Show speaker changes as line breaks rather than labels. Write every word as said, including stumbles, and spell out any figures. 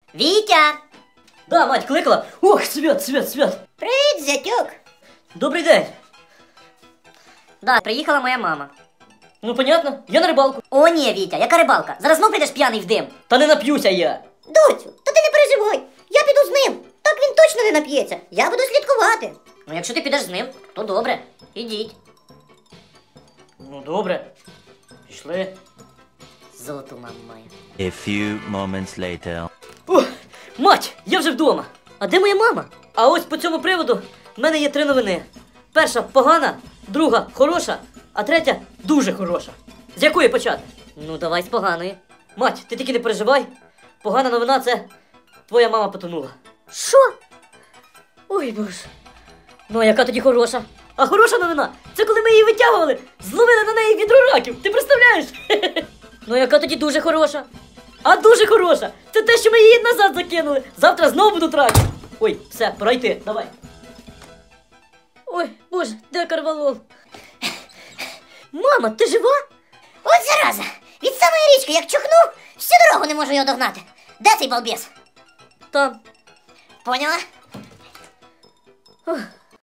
Вітя!
Да, мать, кликала. Ох, свят, свят, свят.
Привіт, зятюк!
Добрий день.
Да, приїхала моя мама.
Ну, понятно, я на рибалку.
О, ні, Вітя, яка рибалка? Зараз знов прийдеш п'яний в дим.
Та не нап'юся я.
Доцю, та ти не переживай. Я піду з ним. Так він точно не нап'ється. Я буду слідкувати. Ну, якщо ти підеш з ним, то добре. Ідіть.
Ну, добре. Пішли.
Золоту маму маю.
A few moments later.
О, мать, я вже вдома. А де моя мама? А ось по цьому приводу в мене є три новини. Перша погана, друга хороша, а третя дуже хороша. З якої почати?
Ну, давай з поганої.
Мать, ти тільки не переживай. Погана новина — це твоя мама потонула.
Що?
Ой, боже. Ну, а яка тоді хороша? А хороша новина — це коли ми її витягували, зловили на неї відро раків. Ти представляєш? Ну, яка тоді дуже хороша? А дуже хороша — це те, що ми її назад закинули. Завтра знову будуть раки. Ой, все, пора йти, давай. Ой, боже, де Карвалол? Мама, ти жива?
От зараза! Від самої річки, як чухнув, всю дорогу не можу його догнати. Де цей балбес?
Там.
Поняла?
Ох.